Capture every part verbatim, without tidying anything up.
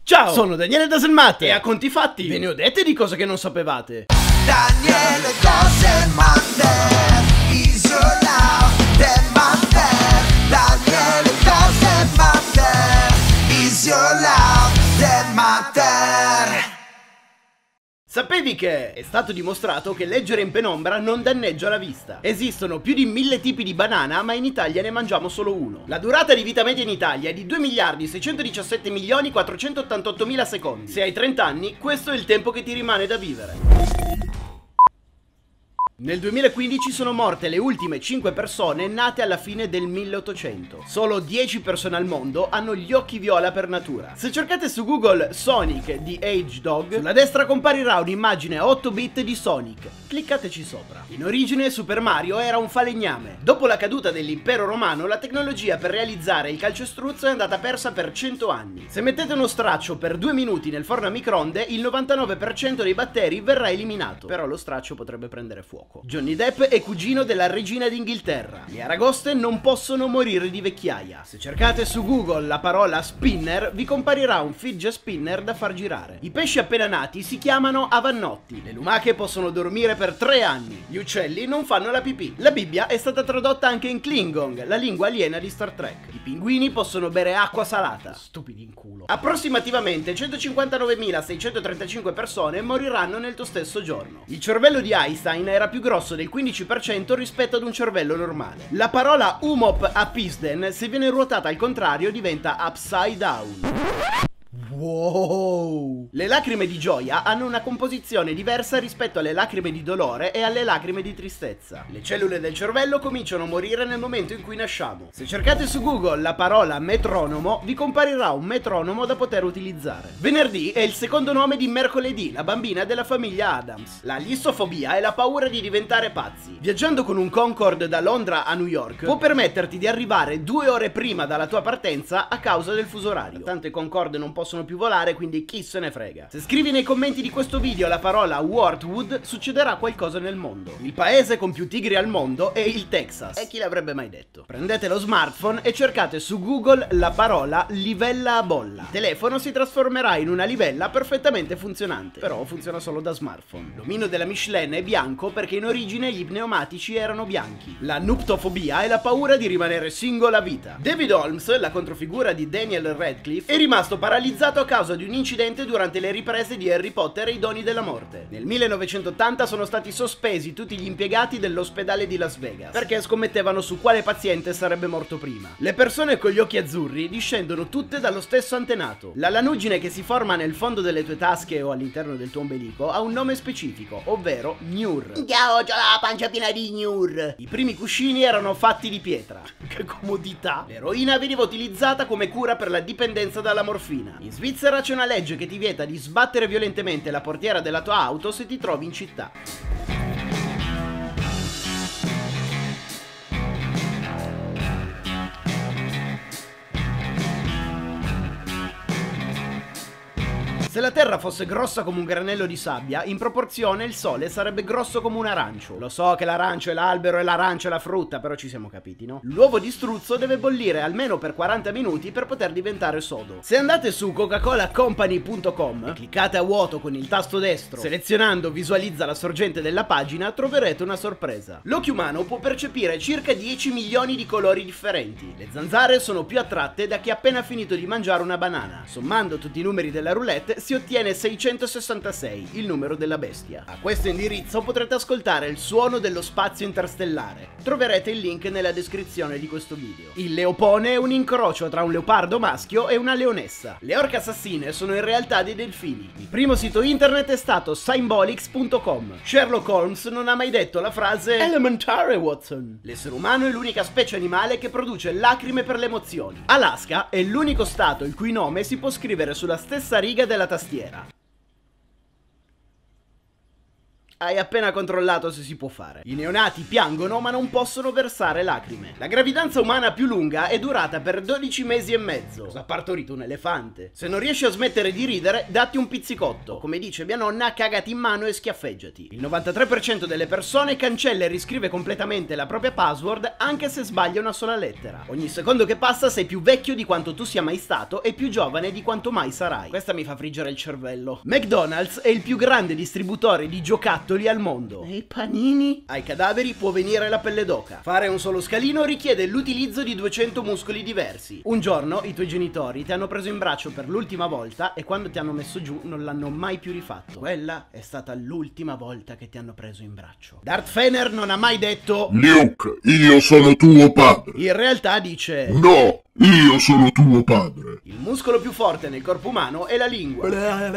Ciao, sono Daniele Daselmatte e a conti fatti ve ne ho dette di cose che non sapevate. Daniele Daselmatte, is your love, Daselmatte. Daniele Daselmatte, is your love, Daselmatte. Sapevi che è stato dimostrato che leggere in penombra non danneggia la vista? Esistono più di mille tipi di banana, ma in Italia ne mangiamo solo uno. La durata di vita media in Italia è di due miliardi seicentodiciassette milioni quattrocentottantotto mila secondi. Se hai trenta anni, questo è il tempo che ti rimane da vivere. Nel duemilaquindici sono morte le ultime cinque persone nate alla fine del milleottocento. Solo dieci persone al mondo hanno gli occhi viola per natura. Se cercate su Google Sonic The Hedgehog, sulla destra comparirà un'immagine a otto bit di Sonic. Cliccateci sopra. In origine Super Mario era un falegname. Dopo la caduta dell'impero romano, la tecnologia per realizzare il calcestruzzo è andata persa per cento anni. Se mettete uno straccio per due minuti nel forno a microonde, il novantanove per cento dei batteri verrà eliminato. Però lo straccio potrebbe prendere fuoco. Johnny Depp è cugino della regina d'Inghilterra. Le aragoste non possono morire di vecchiaia. Se cercate su Google la parola spinner, vi comparirà un fidget spinner da far girare. I pesci appena nati si chiamano avannotti. Le lumache possono dormire per tre anni. Gli uccelli non fanno la pipì. La Bibbia è stata tradotta anche in Klingon, la lingua aliena di Star Trek. I pinguini possono bere acqua salata. Stupidi in culo. Approssimativamente centocinquantanovemilaseicentotrentacinque persone moriranno nel tuo stesso giorno. Il cervello di Einstein era più più grosso del quindici per cento rispetto ad un cervello normale. La parola umop apisden, se viene ruotata al contrario, diventa upside down. Wow! Le lacrime di gioia hanno una composizione diversa rispetto alle lacrime di dolore e alle lacrime di tristezza. Le cellule del cervello cominciano a morire nel momento in cui nasciamo. Se cercate su Google la parola metronomo, vi comparirà un metronomo da poter utilizzare. Venerdì è il secondo nome di mercoledì, la bambina della famiglia Adams. La lissofobia è la paura di diventare pazzi. Viaggiando con un Concorde da Londra a New York, può permetterti di arrivare due ore prima dalla tua partenza a causa del fuso orario. Tanto i Concorde non possono più volare, quindi chi se ne frega. Se scrivi nei commenti di questo video la parola Wordwood, succederà qualcosa nel mondo. Il paese con più tigri al mondo è il Texas. E chi l'avrebbe mai detto? Prendete lo smartphone e cercate su Google la parola livella a bolla. Il telefono si trasformerà in una livella perfettamente funzionante, però funziona solo da smartphone. L'omino della Michelin è bianco perché in origine gli pneumatici erano bianchi. La nuptofobia è la paura di rimanere single a vita. David Holmes, la controfigura di Daniel Radcliffe, è rimasto paralizzato a causa di un incidente durante le riprese di Harry Potter e i doni della morte. Nel millenovecentottanta sono stati sospesi tutti gli impiegati dell'ospedale di Las Vegas perché scommettevano su quale paziente sarebbe morto prima. Le persone con gli occhi azzurri discendono tutte dallo stesso antenato. La lanugine che si forma nel fondo delle tue tasche o all'interno del tuo ombelico ha un nome specifico, ovvero gnur. Ciao, ho la pancia piena di gnur. I primi cuscini erano fatti di pietra. Che comodità! L'eroina veniva utilizzata come cura per la dipendenza dalla morfina. In Svizzera c'è una legge che ti vieta di sbattere violentemente la portiera della tua auto se ti trovi in città. Se la Terra fosse grossa come un granello di sabbia, in proporzione il Sole sarebbe grosso come un arancio. Lo so che l'arancio è l'albero e l'arancio è la frutta, però ci siamo capiti, no? L'uovo di struzzo deve bollire almeno per quaranta minuti per poter diventare sodo. Se andate su coca cola company punto com e cliccate a vuoto con il tasto destro, selezionando visualizza la sorgente della pagina, troverete una sorpresa. L'occhio umano può percepire circa dieci milioni di colori differenti. Le zanzare sono più attratte da chi ha appena finito di mangiare una banana. Sommando tutti i numeri della roulette si ottiene seicentosessantasei, il numero della bestia. A questo indirizzo potrete ascoltare il suono dello spazio interstellare. Troverete il link nella descrizione di questo video. Il leopone è un incrocio tra un leopardo maschio e una leonessa. Le orche assassine sono in realtà dei delfini. Il primo sito internet è stato symbolics punto com. Sherlock Holmes non ha mai detto la frase elementare, Watson. L'essere umano è l'unica specie animale che produce lacrime per le emozioni. Alaska è l'unico stato il cui nome si può scrivere sulla stessa riga della tastiera. Hai appena controllato se si può fare. I neonati piangono ma non possono versare lacrime. La gravidanza umana più lunga è durata per dodici mesi e mezzo. Cosa ha partorito un elefante? Se non riesci a smettere di ridere, datti un pizzicotto. Come dice mia nonna, cagati in mano e schiaffeggiati. Il novantatré per cento delle persone cancella e riscrive completamente la propria password anche se sbaglia una sola lettera. Ogni secondo che passa sei più vecchio di quanto tu sia mai stato e più giovane di quanto mai sarai. Questa mi fa friggere il cervello. McDonald's è il più grande distributore di giocattoli al mondo. E i panini? Ai cadaveri può venire la pelle d'oca. Fare un solo scalino richiede l'utilizzo di duecento muscoli diversi. Un giorno i tuoi genitori ti hanno preso in braccio per l'ultima volta e quando ti hanno messo giù non l'hanno mai più rifatto. Quella è stata l'ultima volta che ti hanno preso in braccio. Darth Vader non ha mai detto Luke, io sono tuo padre. In realtà dice No, io sono tuo padre. il muscolo più forte nel corpo umano è la lingua.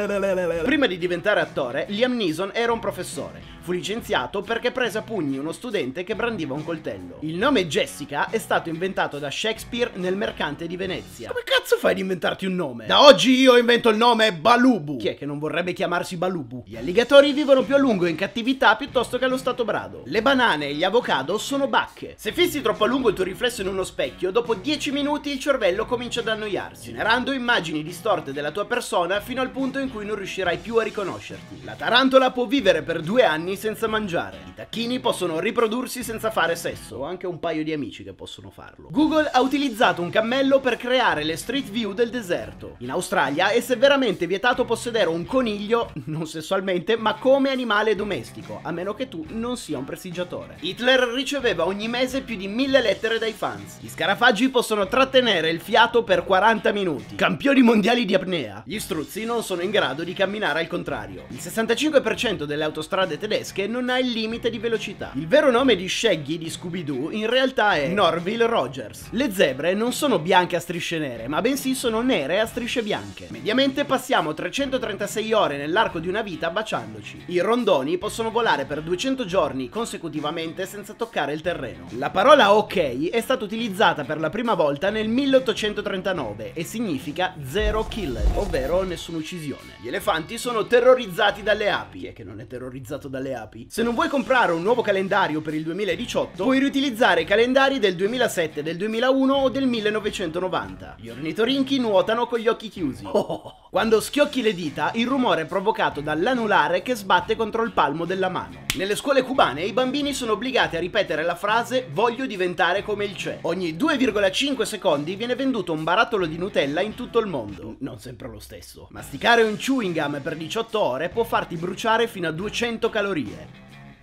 Prima di diventare attore, Liam Neeson era un professore. Fu licenziato perché prese a pugni uno studente che brandiva un coltello. Il nome Jessica è stato inventato da Shakespeare nel Mercante di Venezia. Come cazzo fai ad inventarti un nome? Da oggi io invento il nome Balubu. Chi è che non vorrebbe chiamarsi Balubu? Gli alligatori vivono più a lungo in cattività piuttosto che allo stato brado. Le banane e gli avocado sono bacche. Se fissi troppo a lungo il tuo riflesso in uno specchio, dopo dieci minuti il cervello comincia ad annoiarsi, generando immagini distorte della tua persona fino al punto in cui non riuscirai più a riconoscerti. La tarantola può vivere per due anni senza mangiare. I tacchini possono riprodursi senza fare sesso. Ho anche un paio di amici che possono farlo. Google ha utilizzato un cammello per creare le Street View del deserto. In Australia è severamente vietato possedere un coniglio, non sessualmente, ma come animale domestico, a meno che tu non sia un prestigiatore. Hitler riceveva ogni mese più di mille lettere dai fans. Gli scarafaggi possono trattenere il fiato per quaranta minuti. Campioni mondiali di apnea. Gli struzzi non sono in grado di camminare al contrario. Il sessantacinque per cento delle autostrade tedesche non ha il limite di velocità. Il vero nome di Shaggy di Scooby-Doo in realtà è Norville Rogers. Le zebre non sono bianche a strisce nere, ma bensì sono nere a strisce bianche. Mediamente passiamo trecentotrentasei ore nell'arco di una vita baciandoci. I rondoni possono volare per duecento giorni consecutivamente senza toccare il terreno. La parola ok è stata utilizzata per la prima volta nel milleottocentotrentanove e significa zero killed, ovvero nessuna uccisione. Gli elefanti sono terrorizzati dalle api. Chi è che non è terrorizzato dalle api? Se non vuoi comprare un nuovo calendario per il duemiladiciotto, puoi riutilizzare i calendari del duemilasette, del duemilauno o del millenovecentonovanta. Gli ornitorinchi nuotano con gli occhi chiusi. Oh. Quando schiocchi le dita, il rumore è provocato dall'anulare che sbatte contro il palmo della mano. Nelle scuole cubane i bambini sono obbligati a ripetere la frase voglio diventare come il Che. Ogni due virgola cinque secondi viene venduto un barattolo di Nutella in tutto il mondo. Non sempre lo stesso. Masticare un chewing gum per diciotto ore può farti bruciare fino a duecento calorie.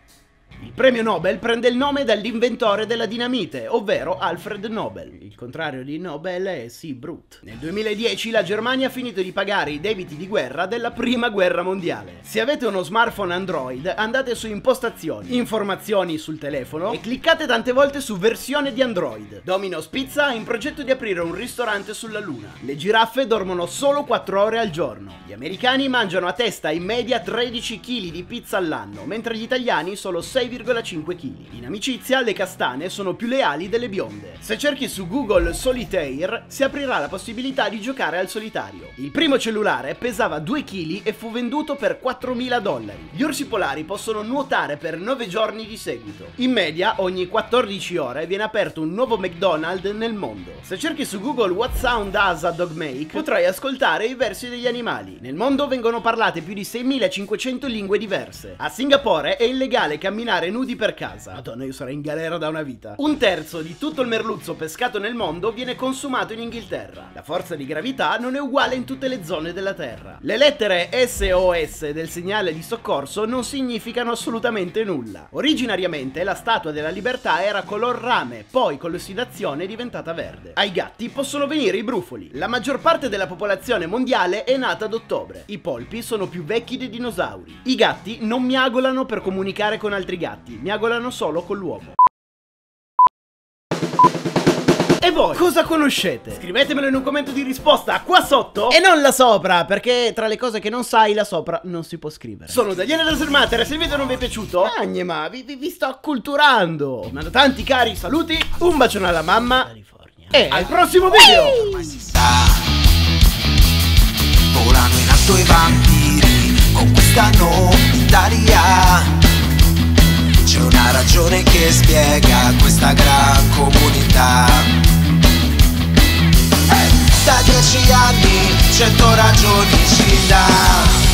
Il premio Nobel prende il nome dall'inventore della dinamite, ovvero Alfred Nobel. Il contrario di Nobel è sì, brut. Nel duemiladieci la Germania ha finito di pagare i debiti di guerra della prima guerra mondiale. Se avete uno smartphone Android, andate su impostazioni, informazioni sul telefono e cliccate tante volte su versione di Android. Domino's Pizza ha in progetto di aprire un ristorante sulla Luna. Le giraffe dormono solo quattro ore al giorno. Gli americani mangiano a testa in media tredici chili di pizza all'anno, mentre gli italiani solo sei virgola cinque chili. In amicizia le castane sono più leali delle bionde. Se cerchi su Google Solitaire si aprirà la possibilità di giocare al solitario. Il primo cellulare pesava due chili e fu venduto per quattromila dollari. Gli orsi polari possono nuotare per nove giorni di seguito. In media ogni quattordici ore viene aperto un nuovo McDonald's nel mondo. Se cerchi su Google What Sound Does a Dog Make potrai ascoltare i versi degli animali. Nel mondo vengono parlate più di seimilacinquecento lingue diverse. A Singapore è illegale camminare nudi per casa. Madonna, io sarei in galera da una vita. Un terzo di tutto il merluzzo pescato nel mondo viene consumato in Inghilterra. La forza di gravità non è uguale in tutte le zone della Terra. Le lettere S O S del segnale di soccorso non significano assolutamente nulla. Originariamente la Statua della Libertà era color rame, poi con l'ossidazione è diventata verde. Ai gatti possono venire i brufoli. La maggior parte della popolazione mondiale è nata ad ottobre. I polpi sono più vecchi dei dinosauri. I gatti non miagolano per comunicare con altri gatti, miagolano solo con l'uomo. E voi cosa conoscete? Scrivetemelo in un commento di risposta qua sotto e non là sopra, perché tra le cose che non sai là sopra non si può scrivere. Sono Daniele Lasermatter e se il video non vi è piaciuto, agne ma vi, vi, vi sto acculturando. Vi mando tanti cari saluti, un bacione alla mamma California. E al prossimo video. Ormai si sa, volano in alto i vampiri con questa novità. ragione che spiega questa gran comunità. Da dieci anni cento ragioni ci dà.